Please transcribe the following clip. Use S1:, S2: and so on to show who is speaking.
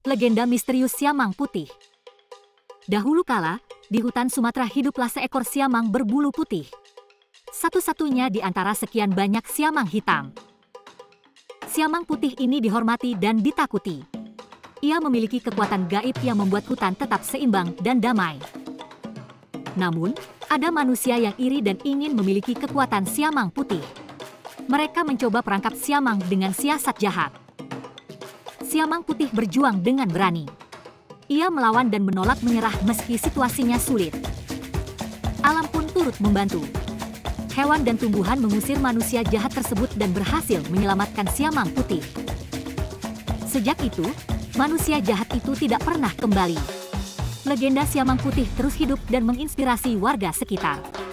S1: Legenda misterius siamang putih. Dahulu kala, di hutan Sumatera hiduplah seekor siamang berbulu putih. Satu-satunya di antara sekian banyak siamang hitam. Siamang putih ini dihormati dan ditakuti. Ia memiliki kekuatan gaib yang membuat hutan tetap seimbang dan damai. Namun, ada manusia yang iri dan ingin memiliki kekuatan siamang putih. Mereka mencoba perangkap siamang dengan siasat jahat. Siamang putih berjuang dengan berani. Ia melawan dan menolak menyerah meski situasinya sulit. Alam pun turut membantu. Hewan dan tumbuhan mengusir manusia jahat tersebut dan berhasil menyelamatkan siamang putih. Sejak itu, manusia jahat itu tidak pernah kembali. Legenda siamang putih terus hidup dan menginspirasi warga sekitar.